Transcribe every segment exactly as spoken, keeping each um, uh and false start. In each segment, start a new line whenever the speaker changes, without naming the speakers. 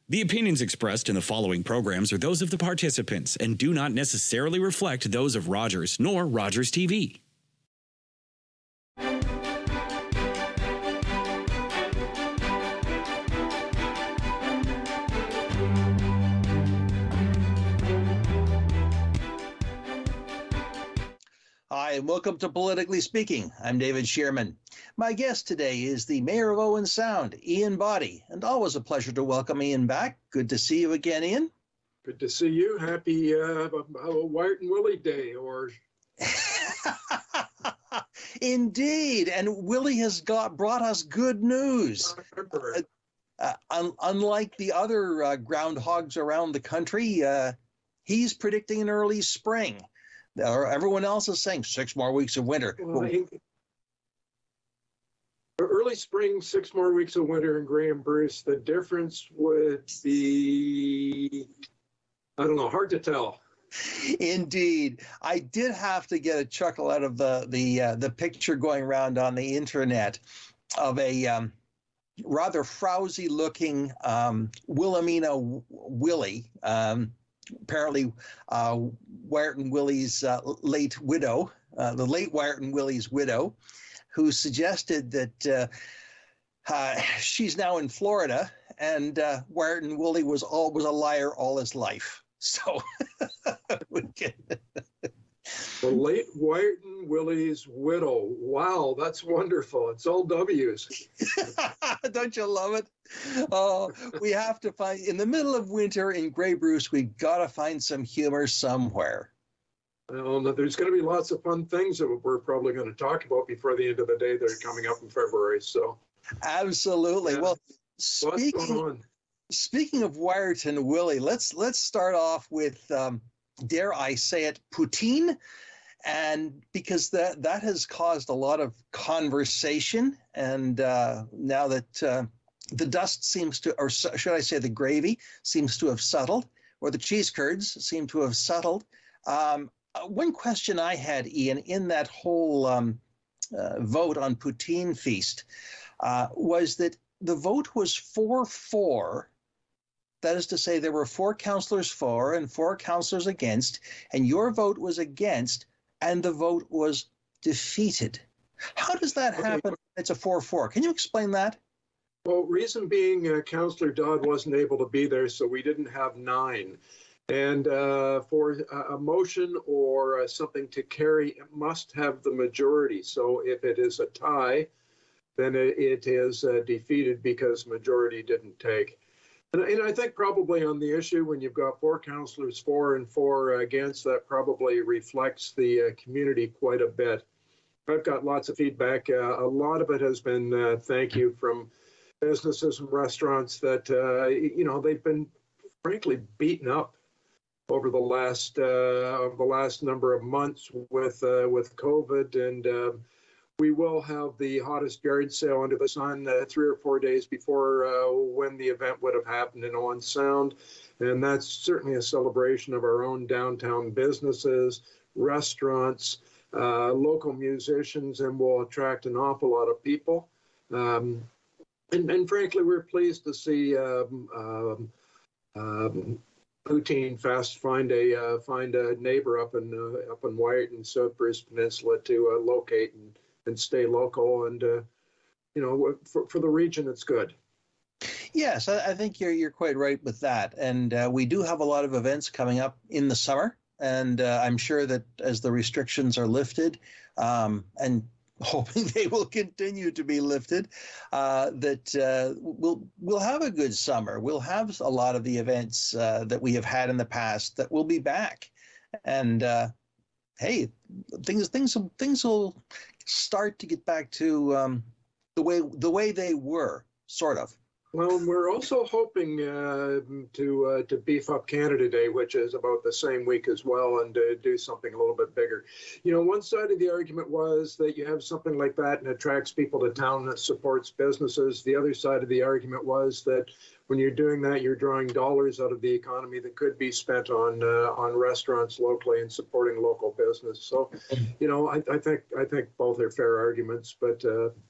The opinions expressed in the following programs are those of the participants and do not necessarily reflect those of Rogers nor Rogers T V.
Hi, and welcome to Politically Speaking. I'm David Shearman. My guest today is the Mayor of Owen Sound, Ian Boddy, and always a pleasure to welcome Ian back. Good to see you again, Ian.
Good to see you. Happy uh, Wyatt and Willie Day, or
Indeed, and Willie has got brought us good news. Uh, uh, un- unlike the other uh, groundhogs around the country, uh, he's predicting an early spring. Or everyone else is saying six more weeks of winter.
Well, he, early spring, six more weeks of winter in Graham Bruce. The difference would be, I don't know, hard to tell.
Indeed, I did have to get a chuckle out of the the uh, the picture going around on the internet of a um, rather frowsy-looking um, Wilhelmina Willie. Um, apparently uh, Wyatt and Willie's uh, late widow, uh, the late Wyatt and Willie's widow, who suggested that uh, uh, she's now in Florida, and uh, Wyatt and Willie was all was a liar all his life. So,
the late Wyatt and Willie's widow. Wow, that's wonderful. It's all W's.
Don't you love it? Oh, we have to find, in the middle of winter in Grey Bruce, we've got to find some humor somewhere.
Well, there's going to be lots of fun things that we're probably going to talk about before the end of the day that are coming up in February. So,
absolutely. Yeah. Well, speaking, speaking of Wyatt and Willie, let's let's start off with, um, dare I say it, poutine. And because that that has caused a lot of conversation, and uh, now that uh, the dust seems to, or should I say the gravy, seems to have settled, or the cheese curds seem to have settled. Um, one question I had, Ian, in that whole um, uh, vote on Poutine Feast uh, was that the vote was four four. That is to say, there were four councillors for and four councillors against, and your vote was against, and the vote was defeated. How does that happen? Okay. It's a four four. Can you explain that?
Well, reason being, uh, Councillor Dodd wasn't able to be there, so we didn't have nine. And uh, for a motion or uh, something to carry, it must have the majority. So if it is a tie, then it, it is uh, defeated because majority didn't take. And, and I think probably on the issue, when you've got four councillors for and four against, that probably reflects the uh, community quite a bit. I've got lots of feedback. Uh, a lot of it has been uh, thank you from businesses and restaurants that, uh, you know, they've been frankly beaten up over the last uh, the last number of months with uh, with COVID, and uh, we will have the hottest yard sale under the sun uh, three or four days before uh, when the event would have happened in Owen Sound, and that's certainly a celebration of our own downtown businesses, restaurants, uh, local musicians, and will attract an awful lot of people. Um, and, and frankly, we're pleased to see um, um, um, Poutine Fest find a uh, find a neighbor up in uh, up in Wyatt and South Bruce Peninsula to uh, locate and, and stay local, and uh, you know, for for the region, it's good.
Yes, I, I think you're you're quite right with that, and uh, we do have a lot of events coming up in the summer, and uh, I'm sure that as the restrictions are lifted, um, and hoping they will continue to be lifted, uh, that uh, we'll we'll have a good summer. We'll have a lot of the events uh, that we have had in the past that will be back, and uh, hey, things things things will start to get back to um, the way the way they were, sort of.
Well, we're also hoping uh, to uh, to beef up Canada Day, which is about the same week as well, and uh, do something a little bit bigger. You know, one side of the argument was that you have something like that and attracts people to town that supports businesses. The other side of the argument was that when you're doing that, you're drawing dollars out of the economy that could be spent on uh, on restaurants locally and supporting local business. So, you know, I, I think I think both are fair arguments, but. Uh,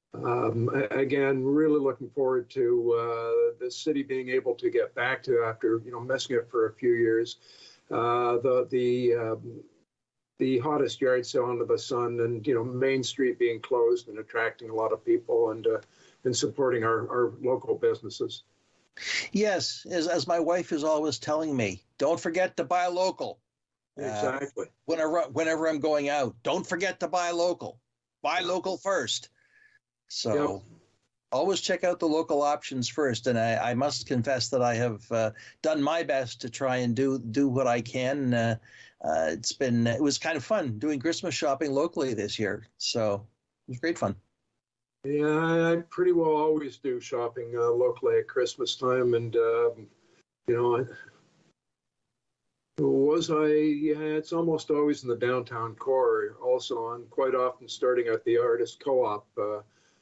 Um, again, really looking forward to uh, the city being able to get back to, after you know missing it for a few years, uh, the the um, the hottest yard sale under the sun, and you know Main Street being closed and attracting a lot of people, and uh, and supporting our, our local businesses.
Yes, as, as my wife is always telling me, don't forget to buy local.
Exactly.
Uh, whenever whenever I'm going out, don't forget to buy local. Buy local first. So yep. Always check out the local options first. And I, I must confess that I have uh, done my best to try and do do what I can. Uh, uh, it's been it was kind of fun doing Christmas shopping locally this year. So it was great fun.
Yeah, I pretty well always do shopping uh, locally at Christmas time, and uh, you know. I, Was I? Yeah, it's almost always in the downtown core. Also, I'm quite often starting at the artist co-op. Uh,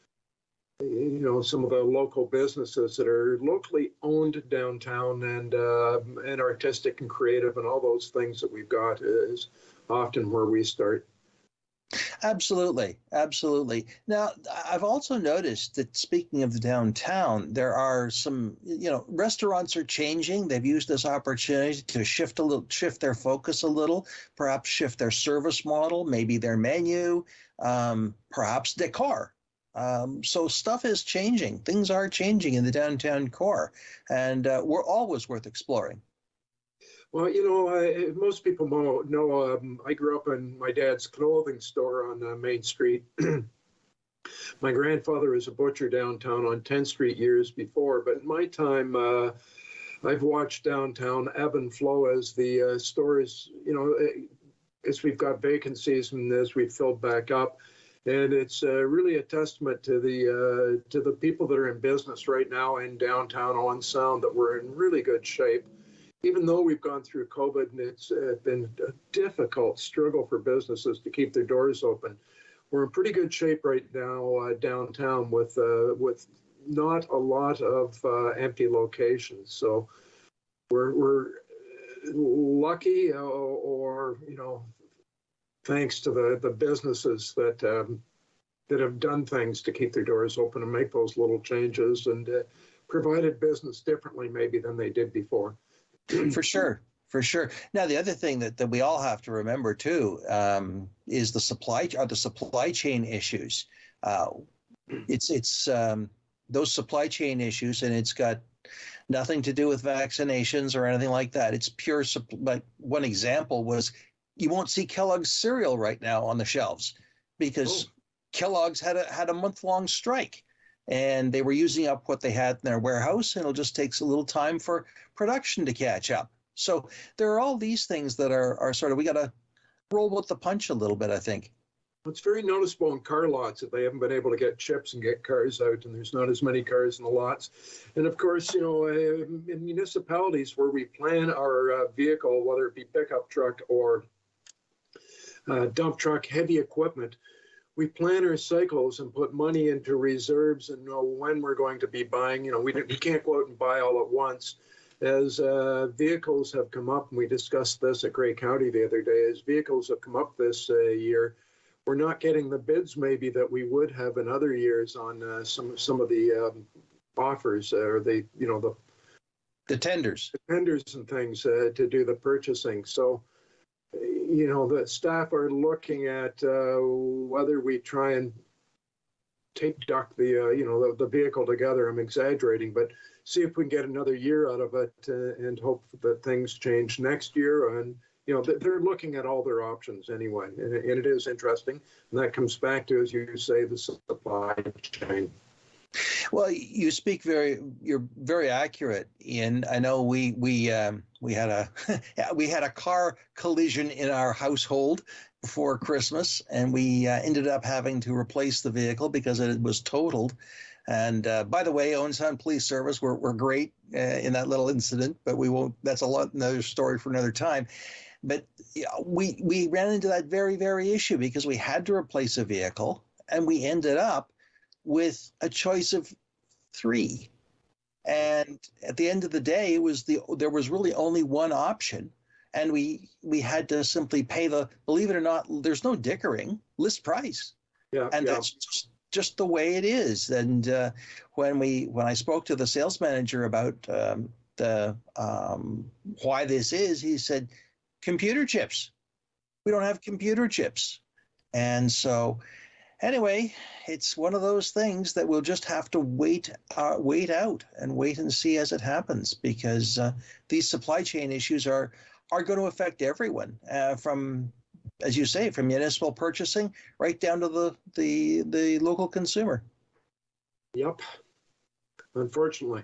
you know, some of the local businesses that are locally owned downtown, and uh, and artistic and creative, and all those things that we've got is often where we start.
Absolutely, absolutely. Now, I've also noticed that, speaking of the downtown, there are some, you know, restaurants are changing. They've used this opportunity to shift a little, shift their focus a little, perhaps shift their service model, maybe their menu, um, perhaps decor. Um, so stuff is changing. Things are changing in the downtown core, and uh, we're always worth exploring.
Well, you know, I, most people know, know um, I grew up in my dad's clothing store on uh, Main Street. My grandfather was a butcher downtown on tenth Street years before, but in my time, uh, I've watched downtown ebb and flow as the uh, stores, you know, as we've got vacancies and as we've filled back up. And it's uh, really a testament to the uh, to the people that are in business right now in downtown on Sound that we're in really good shape. Even though we've gone through COVID and it's uh, been a difficult struggle for businesses to keep their doors open, we're in pretty good shape right now uh, downtown with uh, with not a lot of uh, empty locations. So we're we're lucky, uh, or you know, thanks to the the businesses that um, that have done things to keep their doors open and make those little changes and uh, provided business differently maybe than they did before.
For sure, for sure. Now, the other thing that, that we all have to remember too um, is the supply are the supply chain issues. Uh, it's it's um, those supply chain issues, and it's got nothing to do with vaccinations or anything like that. It's pure. But one example was you won't see Kellogg's cereal right now on the shelves because oh. Kellogg's had a had a month long strike. And they were using up what they had in their warehouse, and it'll just take a little time for production to catch up. So there are all these things that are, are sort of, we got to roll with the punch a little bit, I think.
It's very noticeable in car lots that they haven't been able to get chips and get cars out, and there's not as many cars in the lots. And of course, you know, in municipalities where we plan our uh, vehicle, whether it be pickup truck or uh, dump truck, heavy equipment, we plan our cycles and put money into reserves and know when we're going to be buying. You know, we, we can't go out and buy all at once. As uh, vehicles have come up, and we discussed this at Grey County the other day, as vehicles have come up this uh, year, we're not getting the bids maybe that we would have in other years on uh, some some of the um, offers uh, or the, you know, the
the tenders,
the tenders and things uh, to do the purchasing. So, you know, the staff are looking at uh, whether we try and tape duck the, uh, you know, the, the vehicle together. I'm exaggerating, but see if we can get another year out of it uh, and hope that things change next year. And, you know, they're looking at all their options anyway. And, and it is interesting. And that comes back to, as you say, the supply chain.
Well, you speak very, you're very accurate, Ian. I know we we um, we had a we had a car collision in our household before Christmas, and we uh, ended up having to replace the vehicle because it was totaled. And uh, by the way, Owen Sound Police Service were were great uh, in that little incident, but we won't. That's a lot another story for another time. But yeah, we we ran into that very very issue because we had to replace a vehicle, and we ended up with a choice of three. And at the end of the day, it was the there was really only one option. And we we had to simply pay the, believe it or not, there's no dickering, list price.
Yeah.
And
yeah.
that's just, just the way it is. And uh, when we when I spoke to the sales manager about um, the um, why this is, he said, computer chips. We don't have computer chips. And so anyway, it's one of those things that we'll just have to wait uh, wait out and wait and see as it happens, because uh, these supply chain issues are are going to affect everyone, uh, from, as you say, from municipal purchasing right down to the the, the local consumer.
Yep, unfortunately.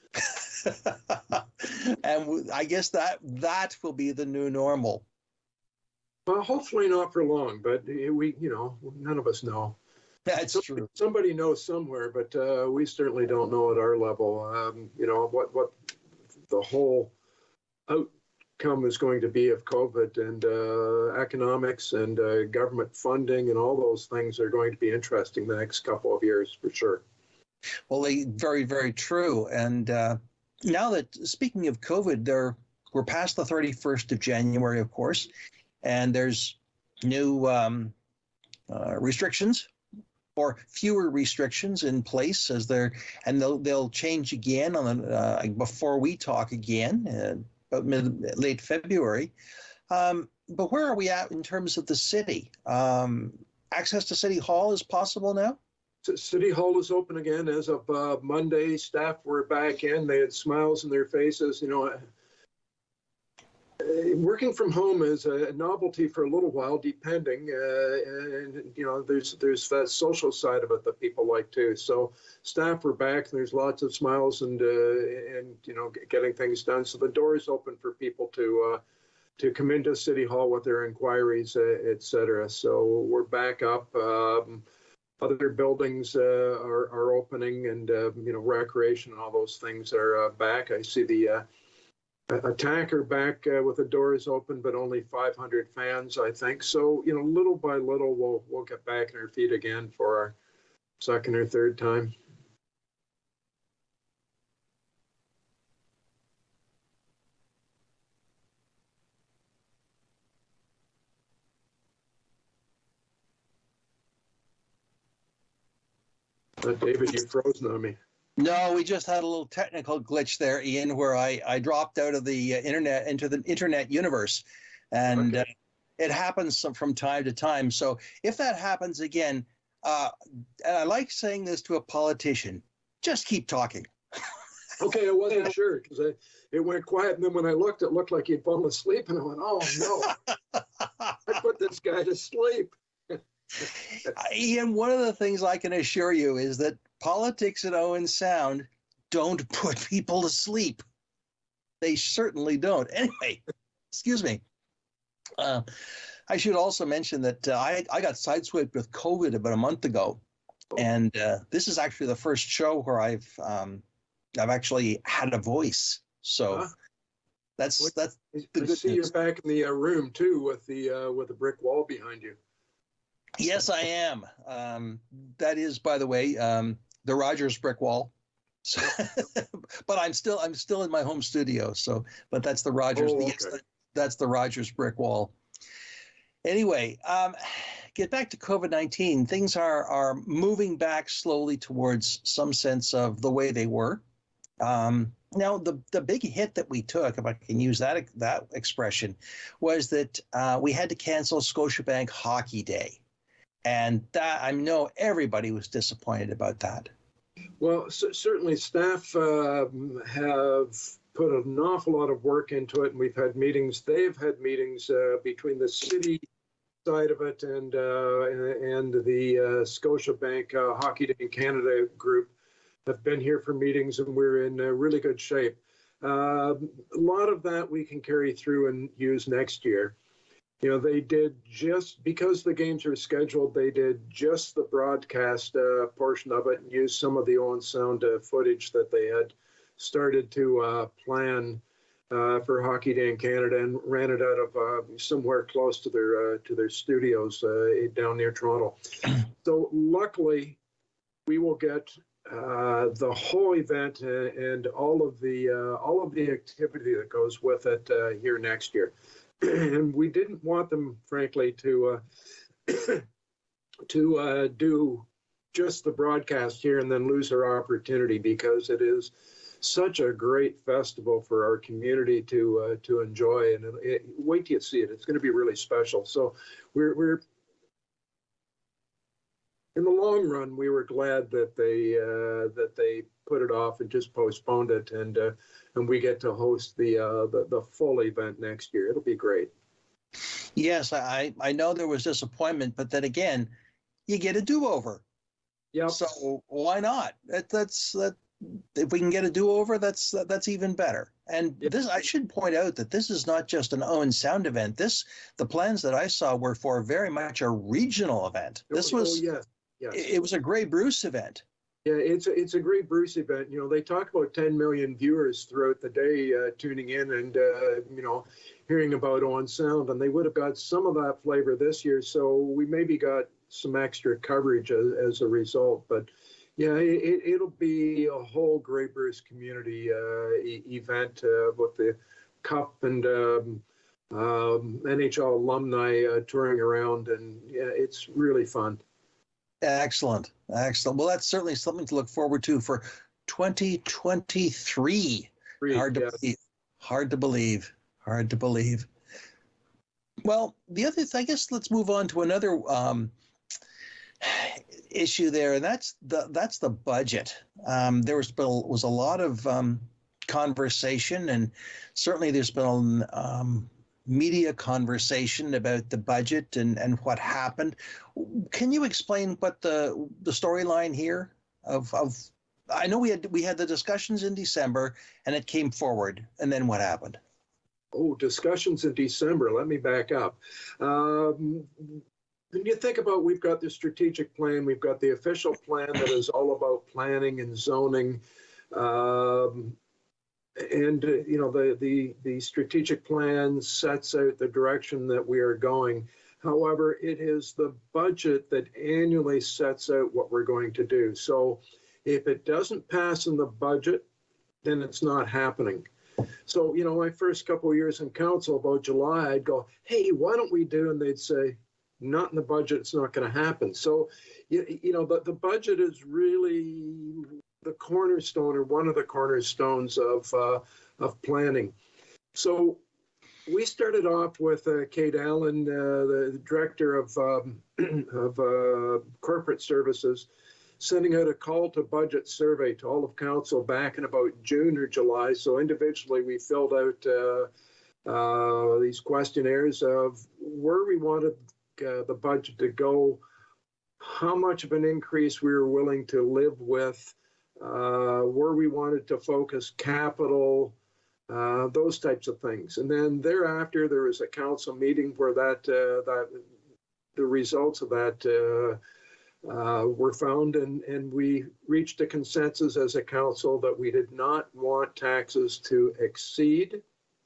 And I guess that that will be the new normal.
Well, hopefully not for long, but we, you know, none of us know.
That's
somebody,
true.
Somebody knows somewhere, but uh, we certainly don't know at our level. Um, you know, what what the whole outcome is going to be of COVID, and uh, economics and uh, government funding and all those things are going to be interesting the next couple of years for sure.
Well, they, very, very true. And uh, now that, speaking of COVID, there we're past the thirty-first of January, of course, and there's new um, uh, restrictions, or fewer restrictions in place, as they're, and they'll they'll change again on the, uh, before we talk again, uh, about mid, late February. Um, but where are we at in terms of the city? Um, access to City Hall is possible now?
City Hall is open again as of uh, Monday. Staff were back in. They had smiles on their faces. You know, uh, working from home is a novelty for a little while, depending. Uh, and, you know, there's there's that social side of it that people like too. So staff were back, and there's lots of smiles and, uh, and you know, getting things done. So the door is open for people to uh, to come into City Hall with their inquiries, uh, et cetera. So we're back up. Um, Other buildings uh, are, are opening, and uh, you know, recreation and all those things are uh, back. I see the uh, attacker back uh, with the doors open, but only five hundred fans, I think. So you know, little by little, we'll we'll get back on our feet again for our second or third time. Uh, David, you've frozen on me.
No, we just had a little technical glitch there, Ian, where I, I dropped out of the uh, internet into the internet universe. And okay. uh, it happens from time to time. So if that happens again, uh, and I like saying this to a politician, just keep talking.
Okay, I wasn't sure because it went quiet. And then when I looked, it looked like he'd fallen asleep. And I went, oh, no, I put this guy to sleep.
Ian, one of the things I can assure you is that politics at Owen Sound don't put people to sleep. They certainly don't. Anyway, excuse me. Uh, I should also mention that uh, I, I got sideswiped with COVID about a month ago. And uh, this is actually the first show where I've um, I've actually had a voice. So huh? that's well, that's the
I
good
see
news.
You back in the uh, room too, with the uh, with the brick wall behind you.
Yes, I am. Um, that is, by the way, um, the Rogers brick wall. So, but I'm still I'm still in my home studio. So, but that's the Rogers.
Oh, okay.
Yes, that, that's the Rogers brick wall. Anyway, um, get back to COVID nineteen. Things are are moving back slowly towards some sense of the way they were. Um, now, the the big hit that we took, if I can use that that expression, was that uh, we had to cancel Scotiabank Hockey Day. And that, I know everybody was disappointed about that.
Well, c- certainly staff uh, have put an awful lot of work into it, and we've had meetings. They've had meetings uh, between the city side of it and uh, and the uh, Scotiabank uh, Hockey Day in Canada group have been here for meetings, and we're in uh, really good shape. Uh, a lot of that we can carry through and use next year. You know, they did just, because the games are scheduled, they did just the broadcast uh, portion of it and used some of the Owen Sound uh, footage that they had started to uh, plan uh, for Hockey Day in Canada, and ran it out of uh, somewhere close to their uh, to their studios uh, down near Toronto. So luckily, we will get uh, the whole event and, and all of the uh, all of the activity that goes with it uh, here next year. And we didn't want them, frankly, to uh, to uh, do just the broadcast here and then lose our opportunity, because it is such a great festival for our community to uh, to enjoy. And it, it, wait till you see it; it's going to be really special. So we're we're in the long run, we were glad that they uh, that they put it off and just postponed it, and uh, and we get to host the, uh, the the full event next year. It'll be great.
Yes, I I know there was disappointment, but then again, you get a do-over.
Yeah.
So why not? That, that's that. If we can get a do-over, that's that's even better. And
Yep.
this, I should point out that this is not just an Owen Sound event. This, the plans that I saw were for very much a regional event. This
oh,
was,
oh, yeah. Yes.
it, it was a Grey Bruce event.
Yeah, it's a, it's a great Bruce event. You know, they talk about ten million viewers throughout the day uh, tuning in and, uh, you know, hearing about Owen Sound, and they would have got some of that flavor this year. So we maybe got some extra coverage as, as a result. But yeah, it, it'll be a whole Grey Bruce community uh, e- event uh, with the Cup and um, um, N H L alumni uh, touring around. And yeah, it's really fun.
Excellent, excellent. Well, that's certainly something to look forward to for twenty twenty-three.
Great,
Hard to
yes.
believe. Hard to believe. Hard to believe. Well, the other, th- I guess, let's move on to another um, issue there, and that's the that's the budget. Um, there was was a lot of um, conversation, and certainly there's been um, media conversation about the budget and, and what happened. Can you explain what the the storyline here of of? I know we had we had the discussions in December, and it came forward, and then what happened?
Oh, discussions in December. Let me back up. Um, when you think about, we've got the strategic plan, we've got the official plan that is all about planning and zoning. Um, and, uh, you know, the, the, the strategic plan sets out the direction that we are going. However, it is the budget that annually sets out what we're going to do. So if it doesn't pass in the budget, then it's not happening. So, you know, my first couple of years in council, about July, I'd go, hey, why don't we do? And they'd say, not in the budget, it's not going to happen. So, you, you know, but the budget is really the cornerstone, or one of the cornerstones of uh, of planning. So we started off with uh, Kate Allen, uh, the director of, um, of uh, corporate services, sending out a call to budget survey to all of council back in about June or July. So individually, we filled out uh, uh, these questionnaires of where we wanted uh, the budget to go, how much of an increase we were willing to live with, uh, where we wanted to focus capital, uh, those types of things. And then thereafter, there was a council meeting where that uh, that the results of that uh, Uh, were found, and, and we reached a consensus as a council that we did not want taxes to exceed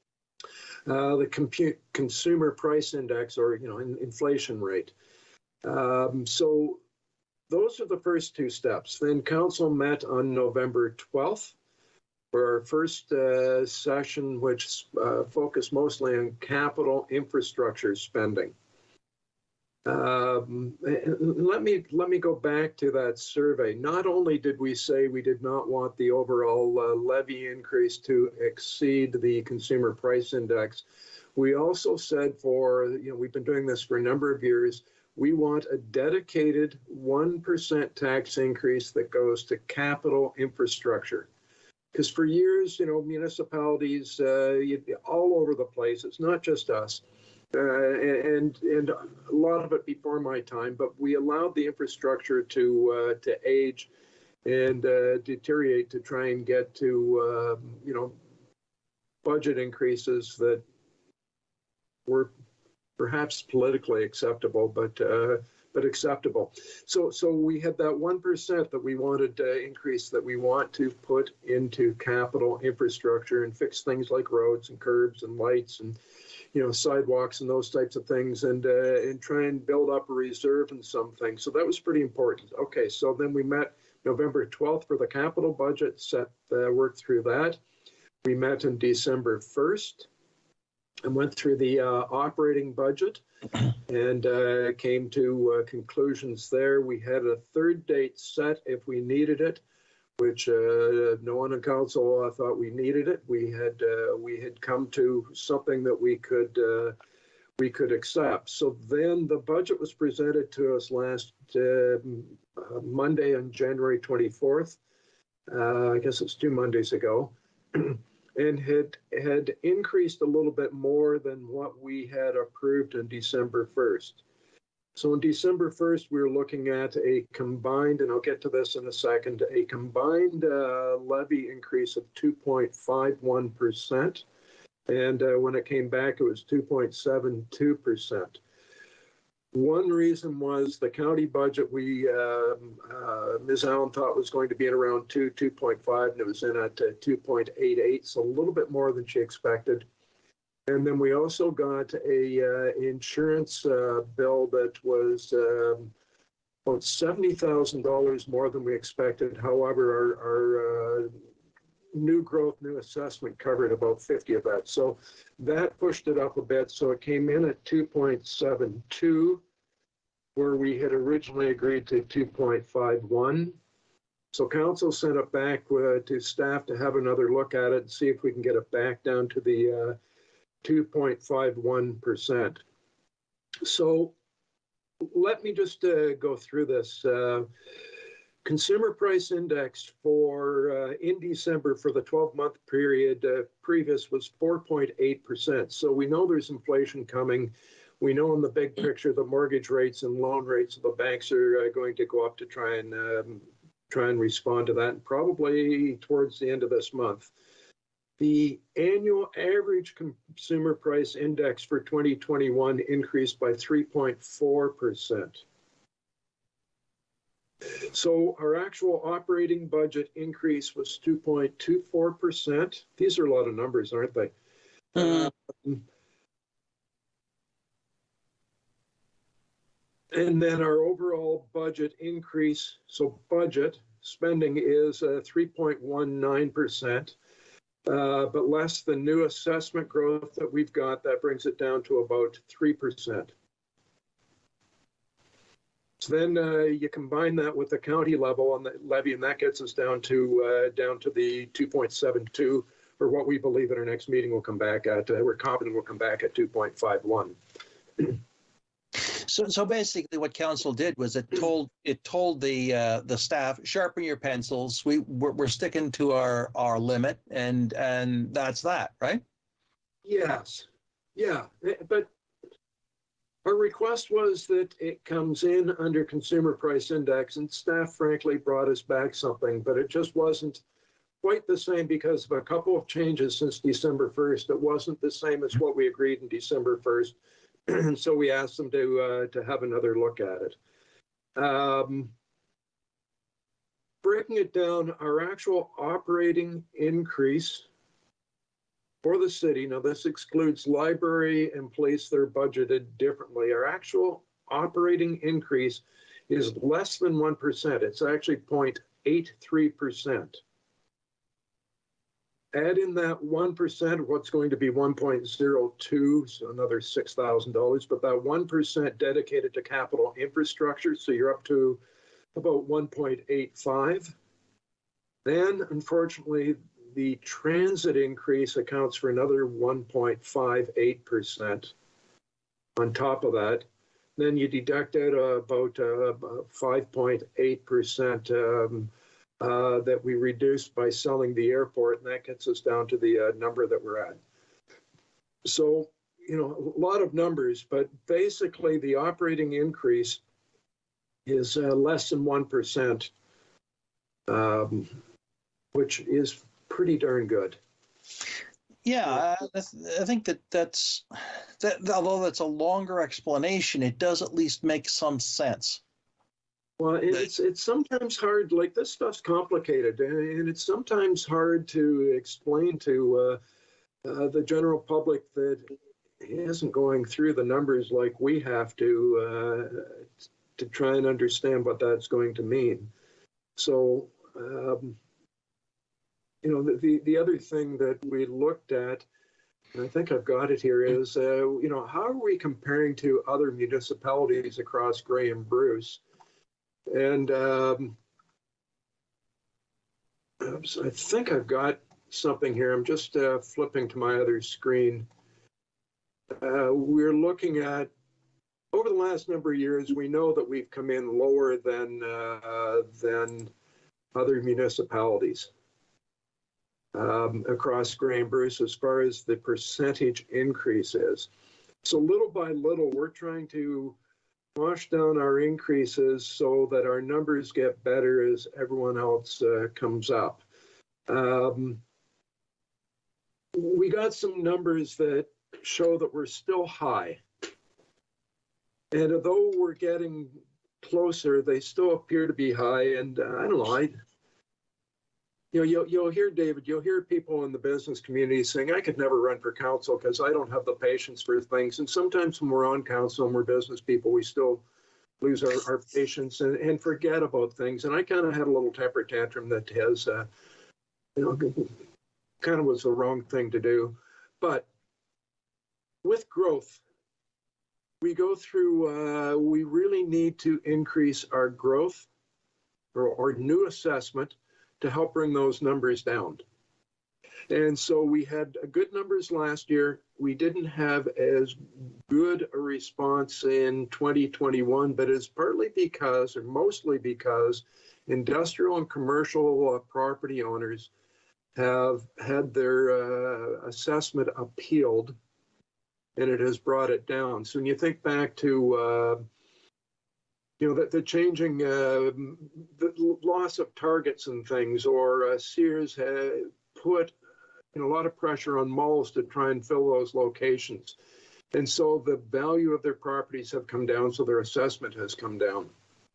uh, the compute consumer price index, or, you know, in, inflation rate. Um, so those are the first two steps. Then council met on November twelfth for our first uh, session, which uh, focused mostly on capital infrastructure spending. Um, let me let me go back to that survey. Not only did we say we did not want the overall uh, levy increase to exceed the consumer price index, we also said, for, you know, we've been doing this for a number of years, we want a dedicated one percent tax increase that goes to capital infrastructure. Because for years, you know, municipalities uh, all over the place, it's not just us, Uh, and and a lot of it before my time, but we allowed the infrastructure to uh, to age and uh, deteriorate to try and get to uh, you know, budget increases that were perhaps politically acceptable, but uh, but acceptable. So so we had that one percent that we wanted to increase, that we want to put into capital infrastructure and fix things like roads and curbs and lights and, you know, sidewalks and those types of things, and uh, and try and build up a reserve in some things. So that was pretty important. Okay, so then we met November twelfth for the capital budget, set uh, worked through that. We met on December first I went through the uh, operating budget and uh, came to uh, conclusions there. We had a third date set if we needed it, which uh, no one in council uh, thought we needed it. We had uh, we had come to something that we could uh, we could accept. So then the budget was presented to us last uh, Monday on January twenty-fourth. Uh, I guess it's two Mondays ago. And had had increased a little bit more than what we had approved on December first. So on December first, we were looking at a combined, and I'll get to this in a second, a combined uh, levy increase of two point five one percent. And uh, when it came back, it was two point seven two percent. One reason was the county budget we, uh, uh, Miz Allen thought was going to be at around two, two point five, and it was in at uh, two point eight eight, so a little bit more than she expected. And then we also got a uh, insurance uh, bill that was um, about seventy thousand dollars more than we expected. However, our, our uh, new growth, new assessment covered about fifty of that. So that pushed it up a bit. So it came in at two point seven two, where we had originally agreed to two point five one. So council sent it back uh, to staff to have another look at it and see if we can get it back down to the uh, two point five one percent. So let me just uh, go through this. Uh, Consumer Price Index for uh, in December for the twelve-month period uh, previous was four point eight percent. So we know there's inflation coming. We know in the big picture the mortgage rates and loan rates of the banks are uh, going to go up to try and um, try and respond to that, and probably towards the end of this month. The annual average consumer price index for twenty twenty-one increased by three point four percent. So our actual operating budget increase was two point two four percent. These are a lot of numbers, aren't they? Mm. Um, and then our overall budget increase, so budget spending is uh, three point one nine percent, uh, but less than new assessment growth that we've got. That brings it down to about three percent. So then uh, you combine that with the county level on the levy, and that gets us down to uh, down to the two point seven two, or what we believe at our next meeting will come back at. Uh, we're confident we'll come back at two point five one.
So, so basically, what council did was it told it told the uh, the staff, sharpen your pencils. We we're, we're sticking to our our limit, and and that's that, right?
Yes, yeah, but our request was that it comes in under Consumer Price Index, and staff frankly brought us back something, but it just wasn't quite the same because of a couple of changes since December first. It wasn't the same as what we agreed in December first. And so we asked them to uh, to have another look at it. Um, breaking it down, our actual operating increase for the city, now this excludes library and police, they're budgeted differently. Our actual operating increase is less than one percent. It's actually zero point eight three percent. Add in that one percent, what's going to be one point zero two, so another six thousand dollars, but that one percent dedicated to capital infrastructure, so you're up to about one point eight five. Then, unfortunately, the transit increase accounts for another one point five eight percent on top of that. Then you deduct out uh, about uh, five point eight percent um, Uh, that we reduced by selling the airport, and that gets us down to the uh, number that we're at. So, you know, a lot of numbers, but basically the operating increase is uh, less than one percent, um, which is pretty darn good.
Yeah, I, I think that that's, that, although that's a longer explanation, it does at least make some sense.
Well, it's it's sometimes hard, like this stuff's complicated, and it's sometimes hard to explain to uh, uh, the general public that isn't going through the numbers like we have to uh, to try and understand what that's going to mean. So, um, you know, the, the other thing that we looked at I think I've got it here, is, uh, you know, how are we comparing to other municipalities across Grey and Bruce? And um, oops, I think I've got something here. I'm just uh, flipping to my other screen. Uh, we're looking at, over the last number of years, we know that we've come in lower than, uh, than other municipalities. Um, across Grey and Bruce as far as the percentage increase is. So little by little, we're trying to wash down our increases so that our numbers get better as everyone else uh, comes up. Um, we got some numbers that show that we're still high. And although we're getting closer, they still appear to be high. And uh, I don't know, I, You know, you'll, you'll hear, David, you'll hear people in the business community saying, I could never run for council because I don't have the patience for things. And sometimes when we're on council and we're business people, we still lose our, our patience and, and forget about things. And I kind of had a little temper tantrum that has, uh, you know, kind of was the wrong thing to do. But with growth, we go through, uh, we really need to increase our growth or, or new assessment to help bring those numbers down. And so we had good numbers last year. We didn't have as good a response in twenty twenty-one, but it's partly because, or mostly because, industrial and commercial uh, property owners have had their uh, assessment appealed, and it has brought it down. So when you think back to uh, you know, the, the changing, uh, the loss of targets and things, or uh, Sears had put you know, a lot of pressure on malls to try and fill those locations. And so the value of their properties have come down, so their assessment has come down.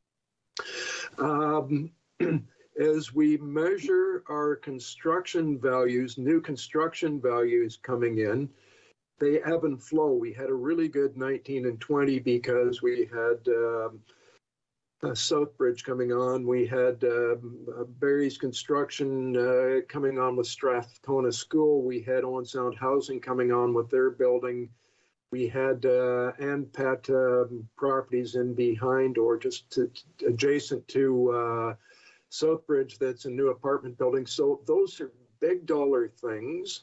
Um, as we measure our construction values, new construction values coming in, they ebb and flow. We had a really good nineteen and twenty because we had um, Uh, Southbridge coming on. We had um, uh, Barry's construction uh, coming on with Strathcona School. We had Owen Sound Housing coming on with their building. We had uh, ANPAT um, properties in behind or just to, adjacent to uh, Southbridge. That's a new apartment building. So those are big dollar things.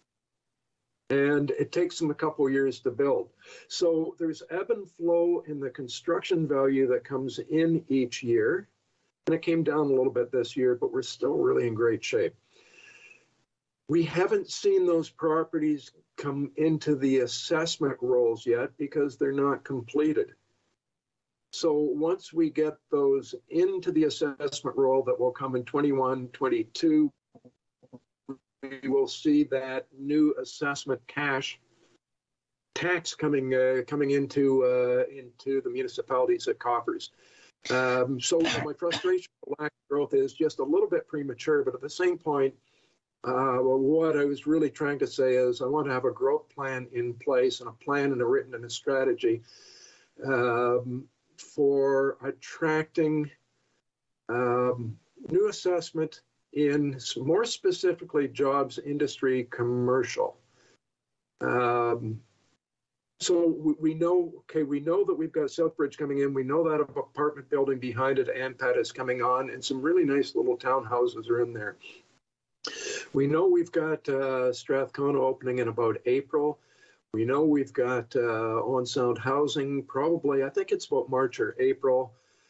And it takes them a couple years to build. So there's ebb and flow in the construction value that comes in each year. And it came down a little bit this year, but we're still really in great shape. We haven't seen those properties come into the assessment rolls yet because they're not completed. So once we get those into the assessment roll that will come in twenty-one, twenty-two, we will see that new assessment cash tax coming uh, coming into uh, into the municipalities at coffers. Um, so my frustration with lack of growth is just a little bit premature, but at the same point, uh, well, what I was really trying to say is I want to have a growth plan in place and a plan and a written and a strategy um, for attracting um, new assessment in more specifically jobs, industry, commercial. Um, so we, we know, okay, we know that we've got Southbridge coming in. We know that apartment building behind it, ANPAT, is coming on, and some really nice little townhouses are in there. We know we've got uh, Strathcona opening in about April. We know we've got uh, Owen Sound Housing, probably, I think it's about March or April.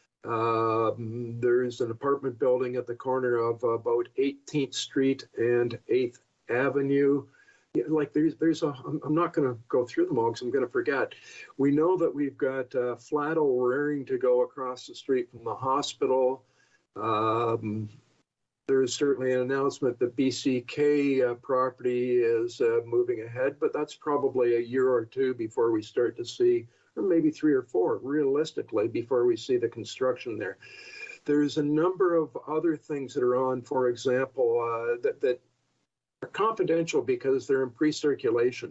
Um, there's an apartment building at the corner of uh, about eighteenth Street and eighth Avenue. Yeah, like there's, there's a, I'm, I'm not going to go through them all because I'm going to forget. We know that we've got uh, Flatto rearing to go across the street from the hospital. Um, there's certainly an announcement that B C K uh, property is uh, moving ahead, but that's probably a year or two before we start to see, or maybe three or four, realistically, before we see the construction there. There's a number of other things that are on, for example, uh, that, that are confidential because they're in pre-circulation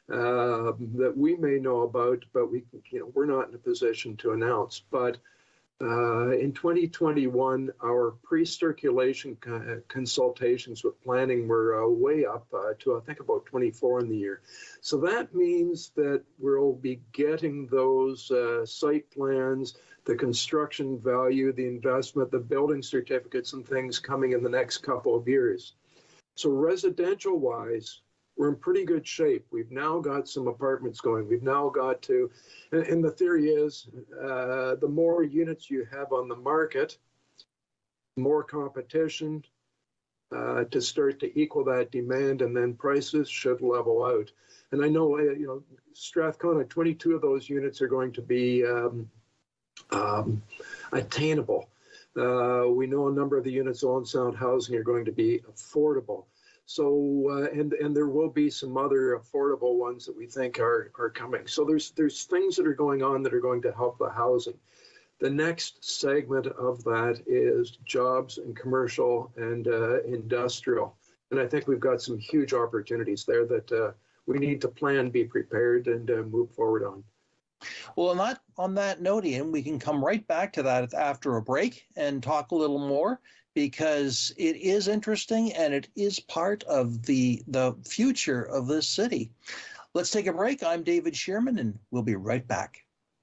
uh, that we may know about, but we, you know, we're not in a position to announce. But Uh, in twenty twenty-one, our pre-circulation co- consultations with planning were uh, way up uh, to, I think, about twenty-four in the year. So that means that we'll be getting those uh, site plans, the construction value, the investment, the building certificates and things coming in the next couple of years. So residential-wise, we're in pretty good shape. We've now got some apartments going. We've now got to, and, and the theory is uh, the more units you have on the market, more competition uh, to start to equal that demand, and then prices should level out. And I know, you know, Strathcona, twenty-two of those units are going to be um, um, attainable. Uh, we know a number of the units on Sound Housing are going to be affordable. So, uh, and and there will be some other affordable ones that we think are are coming. So there's there's things that are going on that are going to help the housing. The next segment of that is jobs and commercial and uh, industrial. And I think we've got some huge opportunities there that uh, we need to plan, be prepared, and uh, move forward on.
Well, not on that note, Ian, we can come right back to that after a break and talk a little more, because it is interesting and it is part of the, the future of this city. Let's take a break. I'm David Shearman, and we'll be right back.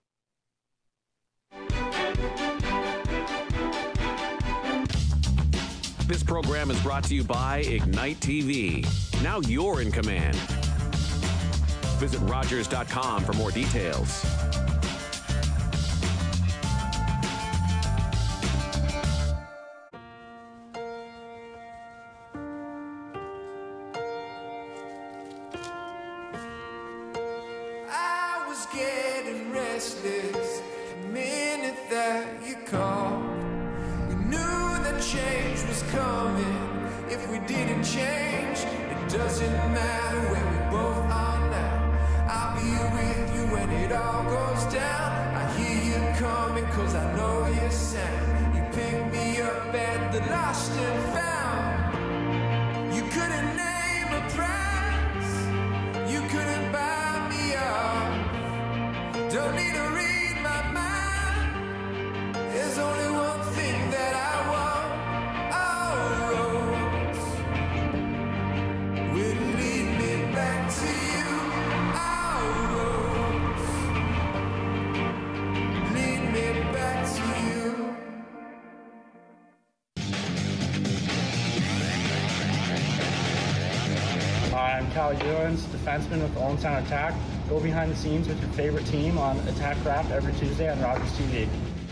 This program is brought to you by Ignite T V. Now you're in command. Visit Rogers dot com for more details.
I was getting restless the minute that you called. We knew that change was coming. If we didn't change, it doesn't matter where we both are now. I'll be with you when it all goes down. I hear you coming cause I know your sound. You pick me up at the lost and found. You couldn't name a price. You couldn't buy me up. Don't need to read my mind. There's only one thing that I want. All roads will lead me back to you. All roads lead me back to you.
Hi, I'm Cal Ewens, defenseman with Owen Sound Attack. Go behind the scenes with your favorite team on Attack Craft every Tuesday on Rogers T V.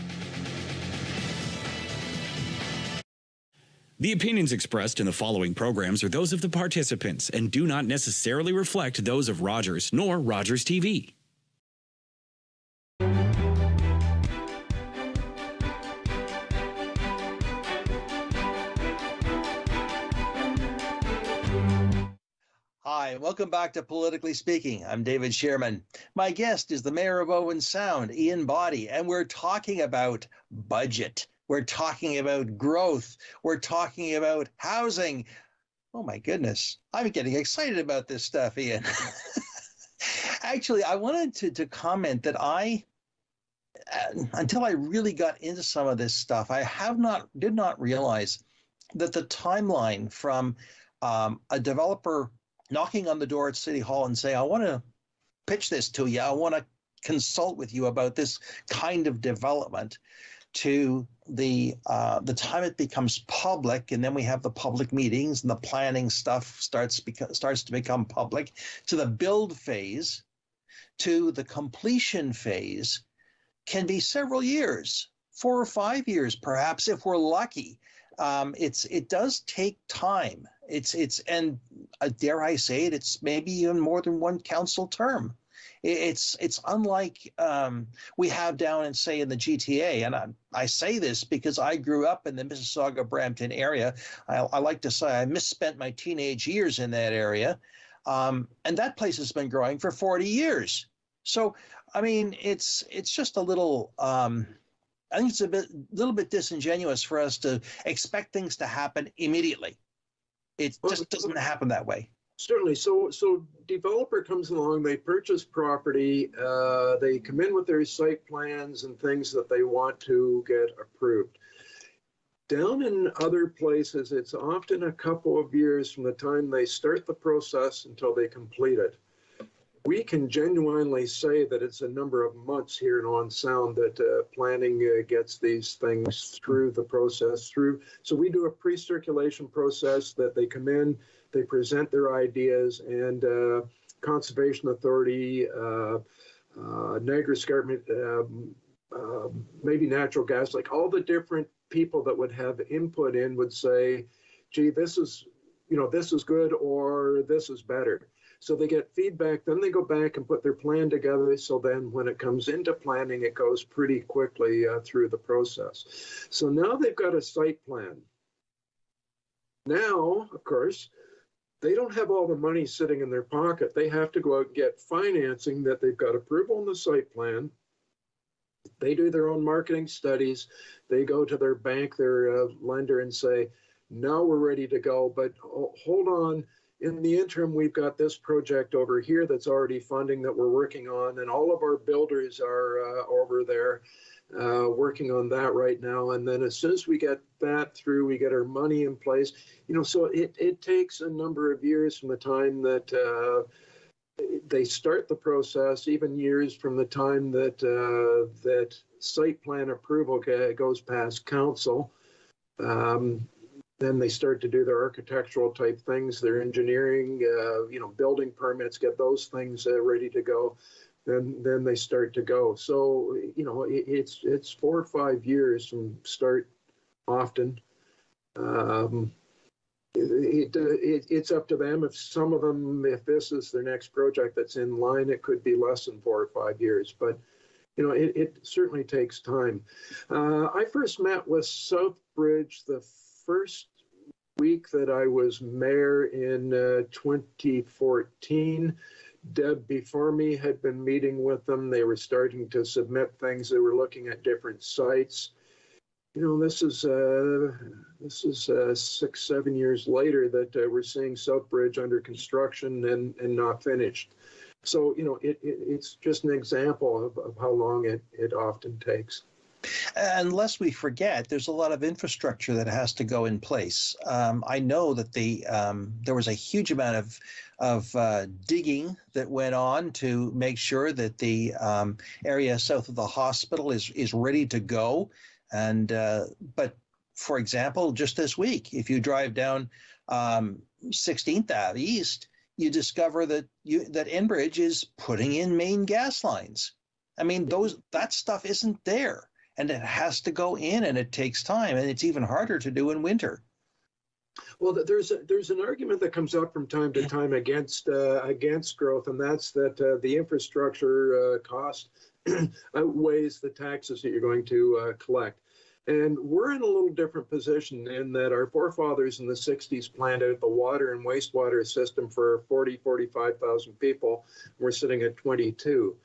The opinions expressed in the following programs are those of the participants and do not necessarily reflect those of Rogers nor Rogers T V.
Hi, welcome back to Politically Speaking. I'm David Shearman. My guest is the mayor of Owen Sound, Ian Boddy, and we're talking about budget. We're talking about growth. We're talking about housing. Oh my goodness, I'm getting excited about this stuff, Ian. Actually, I wanted to, to comment that I, uh, until I really got into some of this stuff, I have not, did not realize that the timeline from um, a developer knocking on the door at City Hall and saying, I want to pitch this to you, I want to consult with you about this kind of development, to the uh, the time it becomes public, and then we have the public meetings and the planning stuff starts beca- starts to become public, to the build phase, to the completion phase, can be several years, four or five years, perhaps, if we're lucky. Um, it's it does take time. It's it's and uh, dare I say it, it's maybe even more than one council term. It's it's unlike um, we have down in, say, in the G T A, and I, I say this because I grew up in the Mississauga-Brampton area. I, I like to say I misspent my teenage years in that area, um, and that place has been growing for forty years. So, I mean, it's it's just a little. Um, I think it's a bit, little bit disingenuous for us to expect things to happen immediately. It just doesn't happen that way.
Certainly. So, so developer comes along, they purchase property, uh, they come in with their site plans and things that they want to get approved. Down in other places, it's often a couple of years from the time they start the process until they complete it. We can genuinely say that it's a number of months here in On Sound that uh, planning uh, gets these things through the process through. So we do a pre-circulation process that they come in, they present their ideas, and uh, Conservation Authority, uh, uh, Niagara Escarpment, um, uh, maybe natural gas, like all the different people that would have input in would say, gee, this is, you know, this is good or this is better. So they get feedback, then they go back and put their plan together. So then when it comes into planning, it goes pretty quickly uh, through the process. So now they've got a site plan. Now, of course, they don't have all the money sitting in their pocket. They have to go out and get financing that they've got approval on the site plan. They do their own marketing studies. They go to their bank, their uh, lender, and say, now we're ready to go, but oh, hold on. In the interim, we've got this project over here that's already funding that we're working on, and all of our builders are uh, over there uh, working on that right now. And then as soon as we get that through, we get our money in place. You know, so it, it takes a number of years from the time that uh, they start the process, even years from the time that uh, that site plan approval goes past council. Um, then they start to do their architectural type things, their engineering, uh, you know, building permits, get those things uh, ready to go. Then then they start to go. So, you know, it, it's it's four or five years from start often. Um, It, it, it, it's up to them. If some of them, if this is their next project that's in line, it could be less than four or five years. But, you know, it, it certainly takes time. Uh, I first met with Southbridge the first week that I was mayor in uh, twenty fourteen. Deb before me had been meeting with them. They were starting to submit things. They were looking at different sites. You know, this is uh, this is uh, six, seven years later that uh, we're seeing Southbridge under construction and, and not finished. So, you know, it, it, it's just an example of, of how long it, it often takes.
Unless we forget, there's a lot of infrastructure that has to go in place. Um, I know that the um, there was a huge amount of of uh, digging that went on to make sure that the um, area south of the hospital is is ready to go. And uh, but for example, just this week, if you drive down um, sixteenth Avenue East, you discover that you that Enbridge is putting in main gas lines. I mean, those that stuff isn't there, and it has to go in, and it takes time, and it's even harder to do in winter.
Well, there's a, there's an argument that comes up from time to time against uh, against growth, and that's that uh, the infrastructure uh, cost outweighs the taxes that you're going to uh, collect. And we're in a little different position in that our forefathers in the sixties planned out the water and wastewater system for forty, forty-five thousand people. We're sitting at twenty-two.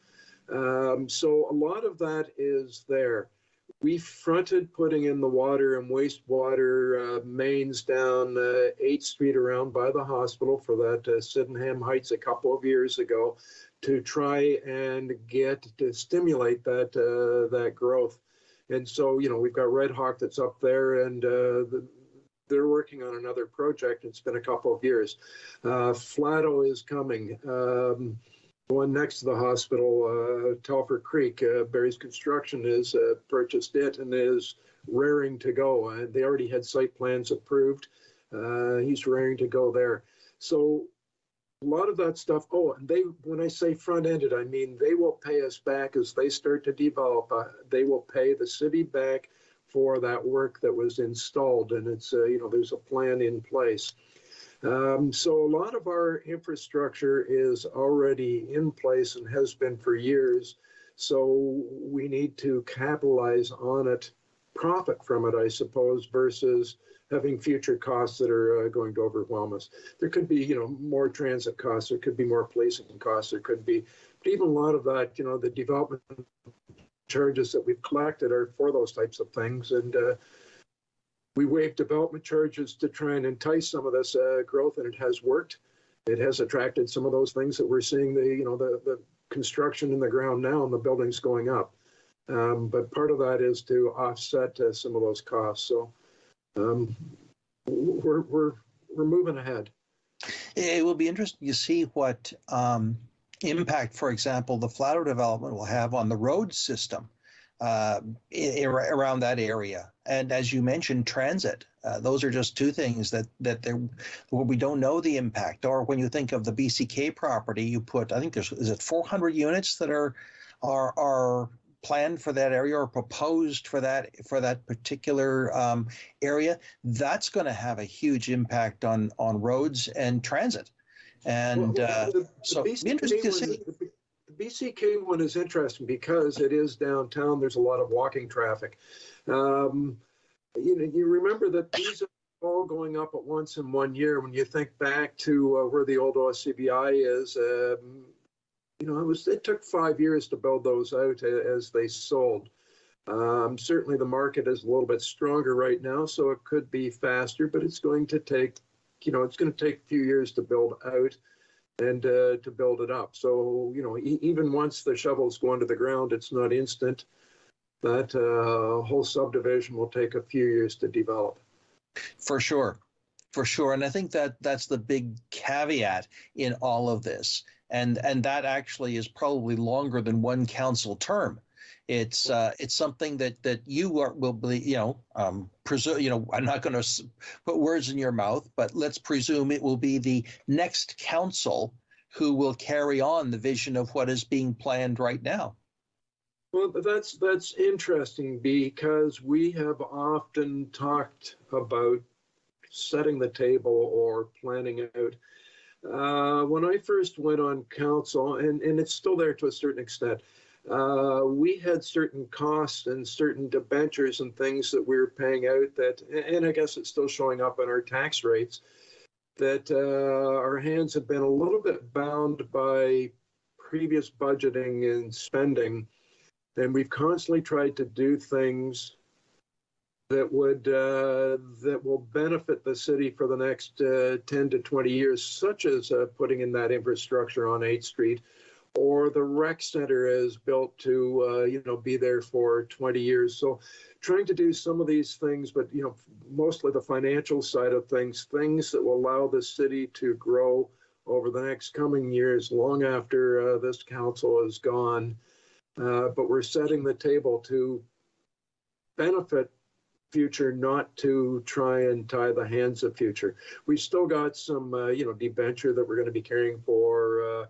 Um, so a lot of that is there. We fronted putting in the water and wastewater uh, mains down uh, eighth Street around by the hospital for that uh, Sydenham Heights a couple of years ago to try and get to stimulate that uh, that growth. And so, you know, we've got Red Hawk that's up there, and uh, the, they're working on another project. It's been a couple of years. Uh, Flatto is coming. Um, one next to the hospital, uh, Telfer Creek, uh, Barry's Construction has uh, purchased it and is raring to go. Uh, they already had site plans approved. Uh, he's raring to go there. So a lot of that stuff, oh, and they, when I say front-ended, I mean they will pay us back as they start to develop. Uh, they will pay the city back for that work that was installed, and it's, uh, you know, there's a plan in place. Um, so a lot of our infrastructure is already in place and has been for years, so we need to capitalize on it, profit from it, I suppose, versus having future costs that are uh, going to overwhelm us. There could be, you know, more transit costs, there could be more policing costs, there could be, but even a lot of that, you know, the development charges that we've collected are for those types of things. And uh, we waive development charges to try and entice some of this uh, growth, and it has worked. it has attracted some of those things that we're seeing, the, you know, the, the construction in the ground now and the buildings going up. Um, but part of that is to offset uh, some of those costs. So um, we're, we're, we're moving ahead.
It will be interesting to see what um, impact, for example, the Flato development will have on the road system uh, in, around that area. And as you mentioned, transit. Uh, those are just two things that that there, where we don't know the impact. Or when you think of the B C K property, you put, I think there's, is it four hundred units that are are are planned for that area or proposed for that for that particular um, area. That's going to have a huge impact on on roads and transit. And
well,
uh,
the, the
so
B C K
interesting to
one,
see.
The, the B C K one is interesting because it is downtown. There's a lot of walking traffic. Um, you know, you remember that these are all going up at once in one year. When you think back to uh, where the old O S C B I is, um, you know, it was it took five years to build those out as they sold. Um, certainly, the market is a little bit stronger right now, so it could be faster, but it's going to take, you know, it's going to take a few years to build out and uh, to build it up. So, you know, e- even once the shovels go into the ground, it's not instant. That uh, whole subdivision will take a few years to develop.
For sure, for sure. And I think that that's the big caveat in all of this. And and that actually is probably longer than one council term. It's uh, it's something that that you are, will be, you know, um, presume, you know, I'm not going to put words in your mouth, but let's presume it will be the next council who will carry on the vision of what is being planned right now.
Well, that's that's interesting because we have often talked about setting the table or planning out. Uh, when I first went on council, and, and it's still there to a certain extent, uh, we had certain costs and certain debentures and things that we were paying out that, and I guess it's still showing up in our tax rates, that uh, our hands have been a little bit bound by previous budgeting and spending. And we've constantly tried to do things that would uh, that will benefit the city for the next uh, ten to twenty years, such as uh, putting in that infrastructure on eighth street, or the rec center is built to uh, you know be there for twenty years. So, trying to do some of these things, but you know mostly the financial side of things, things that will allow the city to grow over the next coming years, long after uh, this council is gone. Uh, but we're setting the table to benefit future, not to try and tie the hands of future. We've still got some, uh, you know, debenture that we're going to be carrying for uh,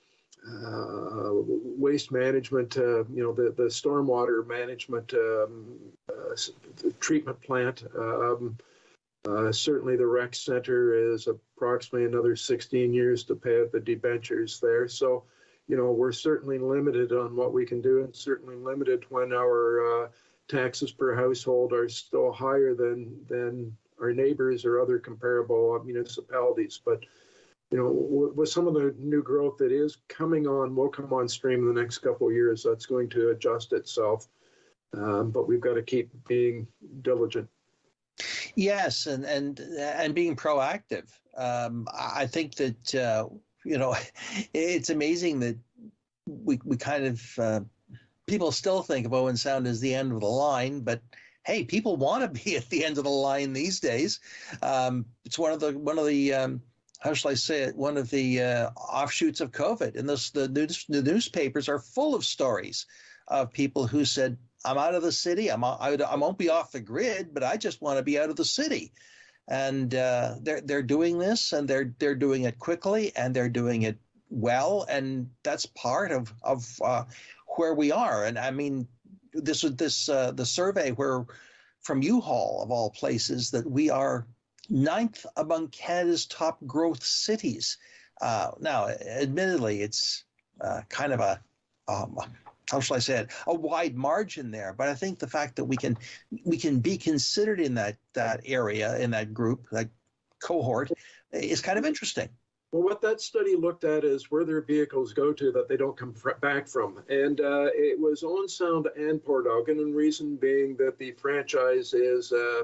uh, waste management, uh, you know, the, the stormwater management um, uh, treatment plant. Um, uh, certainly the rec center is approximately another sixteen years to pay out the debentures there. So, you know, we're certainly limited on what we can do, and certainly limited when our uh, taxes per household are still higher than than our neighbors or other comparable municipalities. But, you know, with, with some of the new growth that is coming on, will come on stream in the next couple of years, that's going to adjust itself. Um, but we've got to keep being diligent.
Yes, and and and being proactive. Um, I think that. Uh, You know, it's amazing that we we kind of uh, people still think of Owen Sound as the end of the line, but hey, people want to be at the end of the line these days. Um, it's one of the one of the um, how shall I say it? One of the uh, offshoots of COVID, and this the news, the newspapers are full of stories of people who said, "I'm out of the city. I'm I, I won't be off the grid, but I just want to be out of the city." And uh, they're they're doing this, and they're they're doing it quickly, and they're doing it well, and that's part of of uh, where we are. And I mean, this was this uh, the survey where from U-Haul of all places that we are ninth among Canada's top growth cities. Uh, now, admittedly, it's uh, kind of a um, how shall I say it, a wide margin there. But I think the fact that we can we can be considered in that that area, in that group, that cohort, is kind of interesting.
Well, what that study looked at is where their vehicles go to that they don't come fr- back from. And uh, it was Owen Sound and Port Elgin, and reason being that the franchise is uh,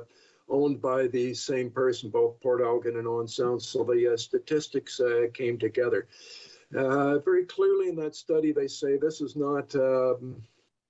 owned by the same person, both Port Elgin and Owen Sound. So the uh, statistics uh, came together. Uh, very clearly in that study, they say this is not um,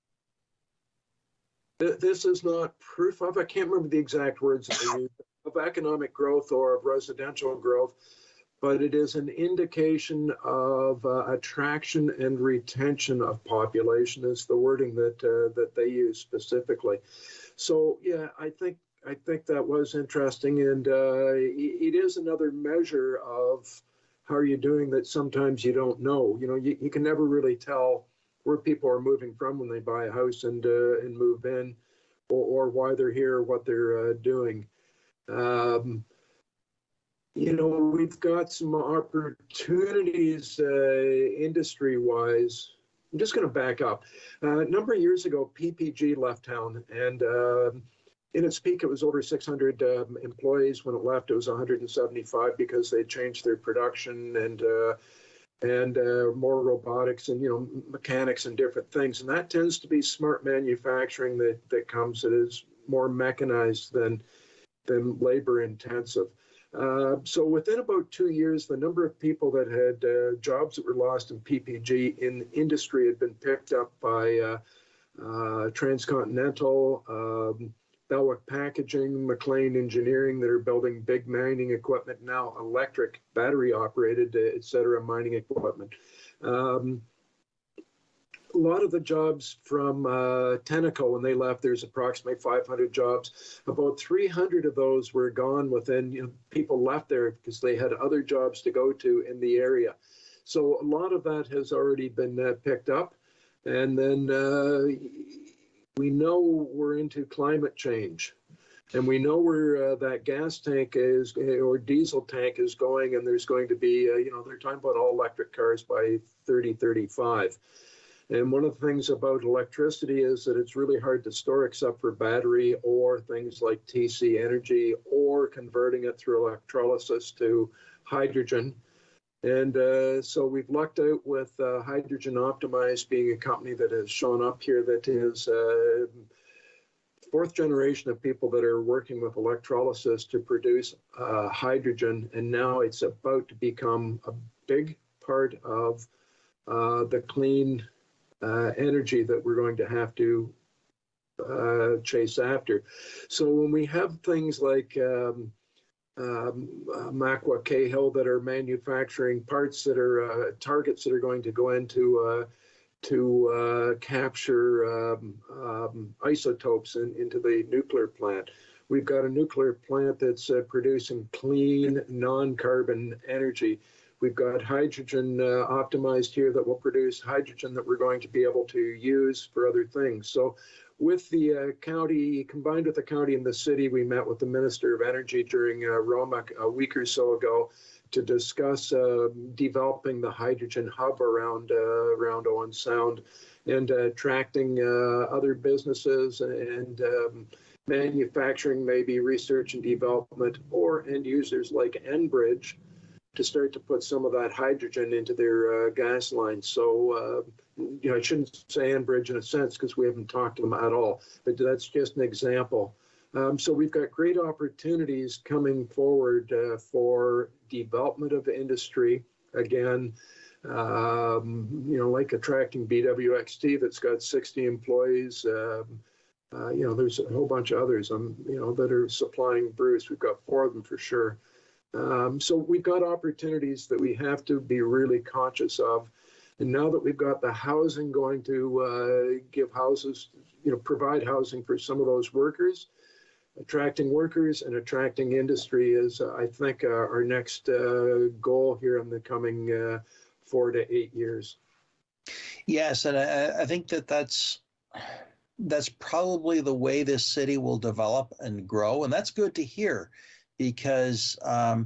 th- this is not proof of, I can't remember the exact words that they used, of economic growth or of residential growth, but it is an indication of uh, attraction and retention of population is the wording that uh, that they use specifically. So yeah, I think I think that was interesting, and uh, it is another measure of how are you doing that sometimes you don't know. You know, you, you can never really tell where people are moving from when they buy a house and uh, and move in, or, or why they're here, or what they're uh, doing. Um, you know, we've got some opportunities uh, industry-wise. I'm just going to back up. Uh, a number of years ago, P P G left town, and uh, in its peak, it was over six hundred um, employees. When it left, it was one hundred seventy-five because they changed their production and uh, and uh, more robotics and, you know, mechanics and different things. And that tends to be smart manufacturing that that comes that is more mechanized than than labor intensive. Uh, so within about two years, the number of people that had uh, jobs that were lost in P P G in industry had been picked up by uh, uh, Transcontinental, um, Belwick Packaging, McLean Engineering that are building big mining equipment now, electric, battery operated, et cetera, mining equipment. Um, a lot of the jobs from uh, Tenneco, when they left, there's approximately five hundred jobs. About three hundred of those were gone within, you know, people left there because they had other jobs to go to in the area. So a lot of that has already been uh, picked up. And then uh, we know we're into climate change. And we know where uh, that gas tank is, or diesel tank is going, and there's going to be, uh, you know, they're talking about all electric cars by thirty thirty-five. And one of the things about electricity is that it's really hard to store except for battery or things like T C energy or converting it through electrolysis to hydrogen. And uh, so we've lucked out with uh, Hydrogen Optimized being a company that has shown up here that is uh, fourth generation of people that are working with electrolysis to produce uh, hydrogen. And now it's about to become a big part of uh, the clean Uh, energy that we're going to have to uh, chase after. So when we have things like um, um, uh, Makwa Cahill that are manufacturing parts that are uh, targets that are going to go into uh, to uh, capture um, um, isotopes in, into the nuclear plant. We've got a nuclear plant that's uh, producing clean, non-carbon energy. We've got hydrogen uh, optimized here that will produce hydrogen that we're going to be able to use for other things. So with the uh, county, combined with the county and the city, we met with the Minister of Energy during uh, Roma a week or so ago to discuss uh, developing the hydrogen hub around, uh, around Owen Sound and uh, attracting uh, other businesses and um, manufacturing, maybe research and development, or end users like Enbridge, to start to put some of that hydrogen into their uh, gas lines. So, uh, you know, I shouldn't say Enbridge in a sense because we haven't talked to them at all, but that's just an example. Um, so we've got great opportunities coming forward uh, for development of industry. Again, um, you know, like attracting B W X T that's got sixty employees. Um, uh, you know, there's a whole bunch of others, um, you know, that are supplying Bruce. We've got four of them for sure. Um, so we've got opportunities that we have to be really conscious of. And now that we've got the housing going to uh, give houses, you know, provide housing for some of those workers, attracting workers and attracting industry is, uh, I think, uh, our next uh, goal here in the coming uh, four to eight years.
Yes, and I, I think that that's, that's probably the way this city will develop and grow. And that's good to hear. Because um,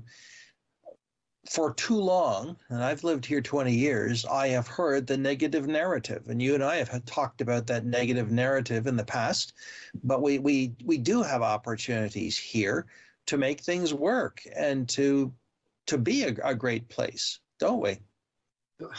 for too long, and I've lived here twenty years, I have heard the negative narrative. And you and I have had talked about that negative narrative in the past. But we we we do have opportunities here to make things work and to to be a, a great place, don't we?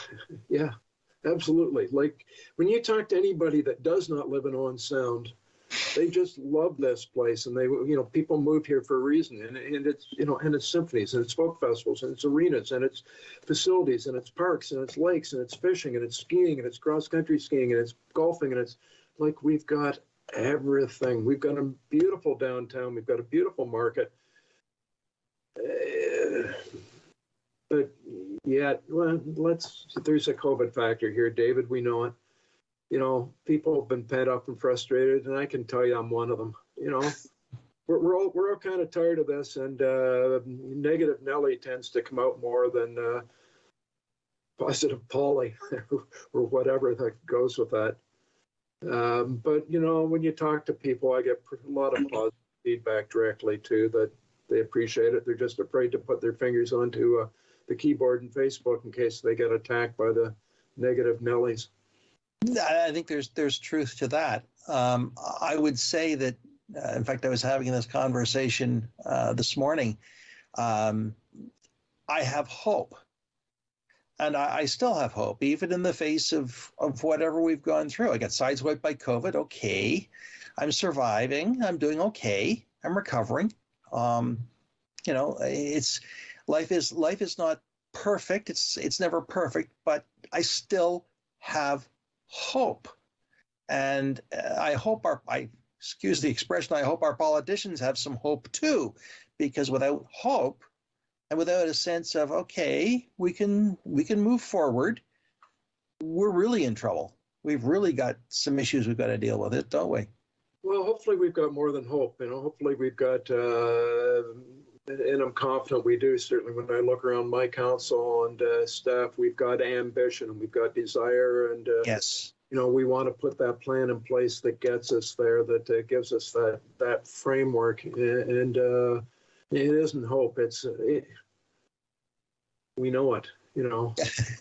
Yeah, absolutely. Like when you talk to anybody that does not live in Owen Sound, They just love this place, and they, you know, people move here for a reason, and, and it's, you know, and it's symphonies, and it's folk festivals, and it's arenas, and it's facilities, and it's parks, and it's lakes, and it's fishing, and it's skiing, and it's cross-country skiing, and it's golfing, and it's like we've got everything. We've got a beautiful downtown. We've got a beautiful market. Uh, but yeah, well, let's, there's a COVID factor here, David. We know it. You know, people have been pent up and frustrated, and I can tell you I'm one of them. You know, we're, we're all we're all kind of tired of this, and uh, negative Nelly tends to come out more than uh, positive Polly or whatever that goes with that. Um, but, you know, when you talk to people, I get a lot of positive feedback directly, too, that they appreciate it. They're just afraid to put their fingers onto uh, the keyboard and Facebook in case they get attacked by the negative Nellies.
I think there's there's truth to that. Um, I would say that, uh, in fact, I was having this conversation uh, this morning. Um, I have hope. And I, I still have hope, even in the face of, of whatever we've gone through. I got sideswiped by COVID. Okay. I'm surviving. I'm doing okay. I'm recovering. Um, you know, it's life is life is not perfect. It's it's never perfect, but I still have hope. And I hope our, I excuse the expression, I hope our politicians have some hope too, because without hope, and without a sense of, okay, we can we can move forward, we're really in trouble. We've really got some issues we've got to deal with, it, don't we?
Well, hopefully we've got more than hope. You know, hopefully we've got, uh, and I'm confident we do. Certainly, when I look around my council and uh, staff, we've got ambition and we've got desire, and uh,
yes,
you know, we want to put that plan in place that gets us there, that uh, gives us that that framework, and. Uh, It isn't hope. It's it, we know it. You know,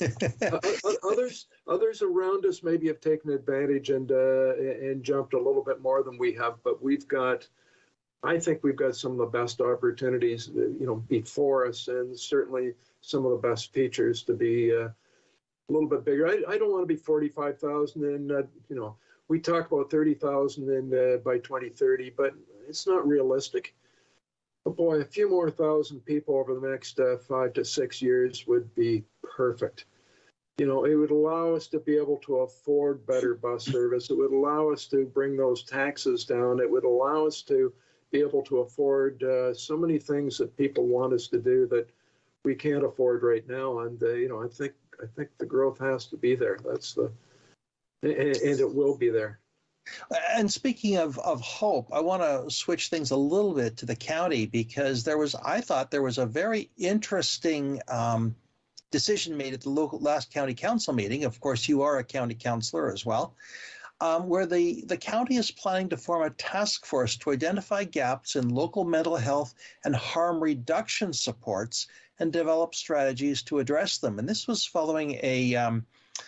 others others around us maybe have taken advantage and uh, and jumped a little bit more than we have. But we've got, I think we've got some of the best opportunities, you know, before us, and certainly some of the best features to be uh, a little bit bigger. I, I don't want to be forty-five thousand, and uh, you know, we talk about thirty thousand in uh, by twenty thirty, but it's not realistic. But boy, a few more thousand people over the next uh, five to six years would be perfect. You know, it would allow us to be able to afford better bus service. It would allow us to bring those taxes down. It would allow us to be able to afford uh, so many things that people want us to do that we can't afford right now. And uh, you know, I think I think the growth has to be there. That's the, and, and it will be there.
And speaking of, of hope, I want to switch things a little bit to the county, because there was, I thought there was a very interesting um, decision made at the local last county council meeting. Of course, you are a county councillor as well, um, where the, the county is planning to form a task force to identify gaps in local mental health and harm reduction supports and develop strategies to address them. And this was following a um,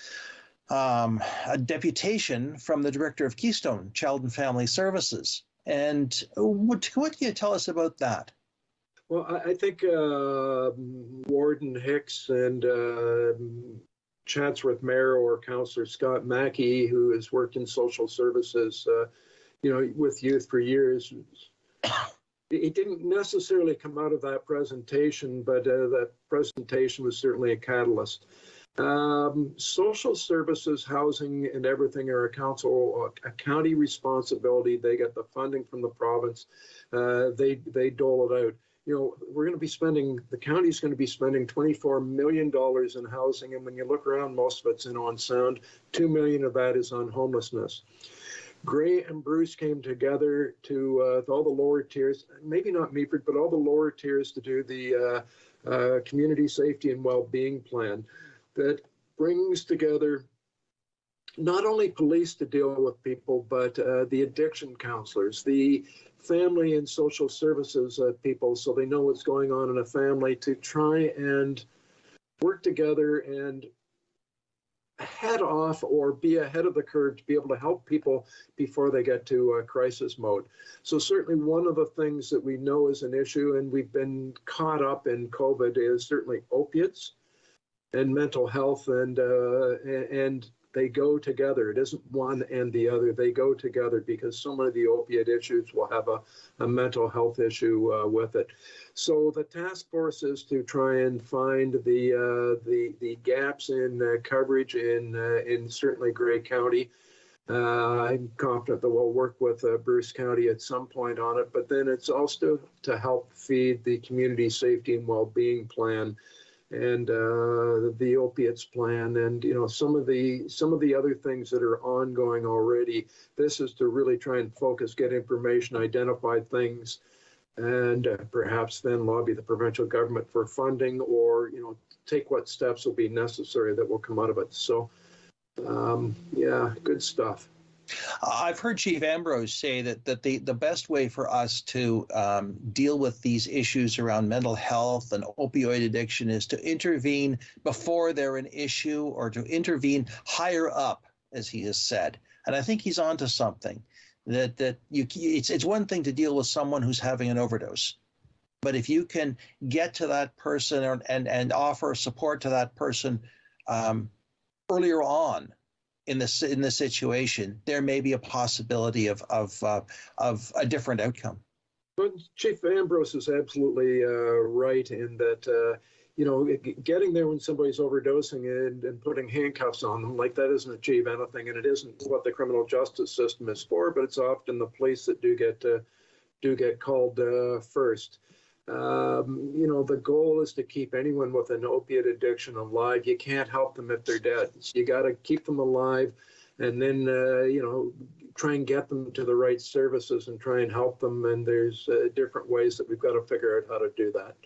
Um, a deputation from the director of Keystone Child and Family Services. And what, what can you tell us about that?
Well, I, I think uh, Warden Hicks and uh, Chatsworth Mayor or Councillor Scott Mackey, who has worked in social services, uh, you know, with youth for years, it didn't necessarily come out of that presentation, but uh, that presentation was certainly a catalyst. Um, social services, housing, and everything are a council, a county responsibility. They get the funding from the province. Uh, they they dole it out. You know, we're going to be spending, the county's going to be spending twenty-four million dollars in housing, and when you look around, most of it's in on sound. Two million of that is on homelessness. Gray and Bruce came together to uh, all the lower tiers, maybe not Meaford, but all the lower tiers to do the uh, uh, community safety and well-being plan that brings together not only police to deal with people, but uh, the addiction counselors, the family and social services uh, people, so they know what's going on in a family, to try and work together and head off or be ahead of the curve to be able to help people before they get to uh, crisis mode. So certainly one of the things that we know is an issue, and we've been caught up in COVID, is certainly opiates and mental health, and uh, and they go together. It isn't one and the other. They go together because so many of the opiate issues will have a, a mental health issue uh, with it. So the task force is to try and find the uh, the the gaps in uh, coverage in uh, in certainly Grey County. Uh, I'm confident that we'll work with uh, Bruce County at some point on it, but then it's also to help feed the community safety and well-being plan and uh, the opiates plan, and you know some of the some of the other things that are ongoing already. This is to really try and focus, get information, identify things, and uh, perhaps then lobby the provincial government for funding, or you know take what steps will be necessary that will come out of it. So. Um, yeah, good stuff.
I've heard Chief Ambrose say that that the, the best way for us to um, deal with these issues around mental health and opioid addiction is to intervene before they're an issue, or to intervene higher up, as he has said. And I think he's onto something. That that you it's it's one thing to deal with someone who's having an overdose, but if you can get to that person or, and and offer support to that person Um, earlier on in this in the situation, there may be a possibility of of uh, of a different outcome.
But Chief Ambrose is absolutely uh, right in that uh, you know getting there when somebody's overdosing and, and putting handcuffs on them, like that doesn't achieve anything, and it isn't what the criminal justice system is for. But it's often the police that do get uh, do get called uh, first. Um, you know, the goal is to keep anyone with an opiate addiction alive. You can't help them if they're dead. You got to keep them alive, and then, uh, you know, try and get them to the right services and try and help them. And there's uh, different ways that we've got to figure out how to do that.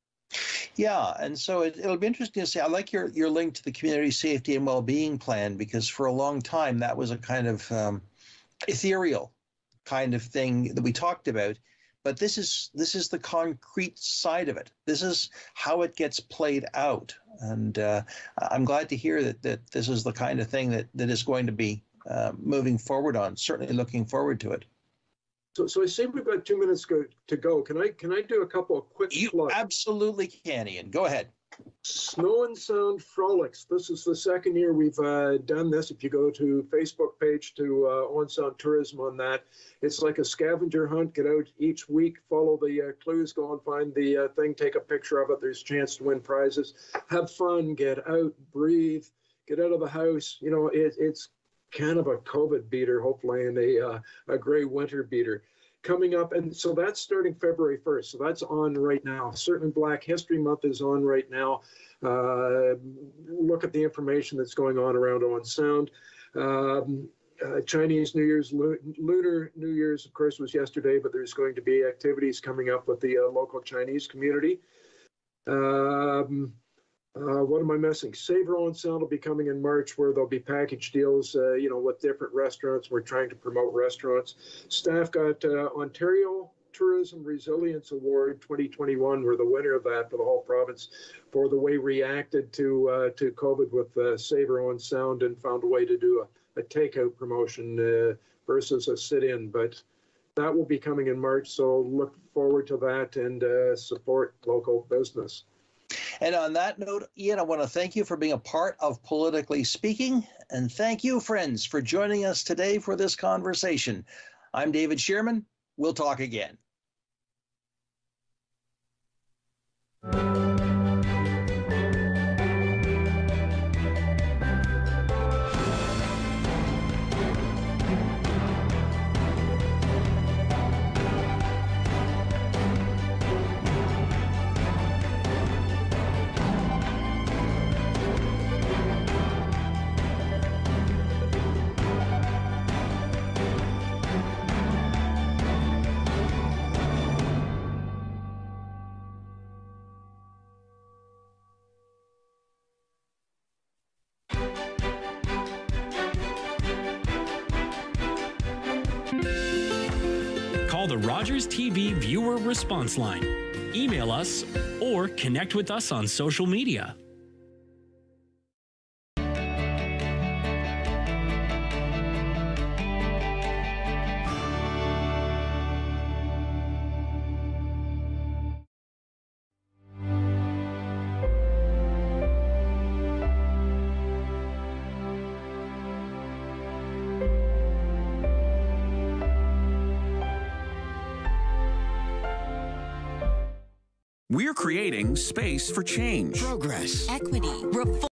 Yeah, and so it, it'll be interesting to see. I like your, your link to the community safety and well-being plan, because for a long time that was a kind of um, ethereal kind of thing that we talked about. But this is this is the concrete side of it. This is how it gets played out, and uh, I'm glad to hear that that this is the kind of thing that that is going to be uh, moving forward on. Certainly looking forward to it.
So, so I see we've got two minutes go, to go. Can I can I do a couple of quick
You
plugs?
Absolutely can, Ian. Go ahead.
Snow and Sound Frolics. This is the second year we've uh, done this. If you go to Facebook page to uh, Owen Sound Tourism on that, it's like a scavenger hunt. Get out each week, follow the uh, clues, go and find the uh, thing, take a picture of it. There's a chance to win prizes. Have fun, get out, breathe, get out of the house. You know, it, it's kind of a COVID beater, hopefully, and a, uh, a gray winter beater. Coming up, and so that's starting February first. So that's on right now. Certainly Black History Month is on right now. Uh, look at the information that's going on around Owen Sound. Um, uh, Chinese New Year's, Lunar New Year's, of course, was yesterday, but there's going to be activities coming up with the uh, local Chinese community. Um, Uh, what am I missing? Savor Owen Sound will be coming in March, where there'll be package deals, uh, you know, with different restaurants. We're trying to promote restaurants. Staff got uh, Ontario Tourism Resilience Award twenty twenty-one. We're the winner of that for the whole province for the way we reacted to uh, to COVID with uh, Savor Owen Sound, and found a way to do a, a takeout promotion uh, versus a sit-in. But that will be coming in March, so look forward to that and uh, support local business.
And on that note, Ian, I want to thank you for being a part of Politically Speaking. And thank you, friends, for joining us today for this conversation. I'm David Shearman. We'll talk again.
Call the Rogers T V Viewer Response Line. Email us or connect with us on social media.
We're creating space for change.
Progress. Equity. Reform.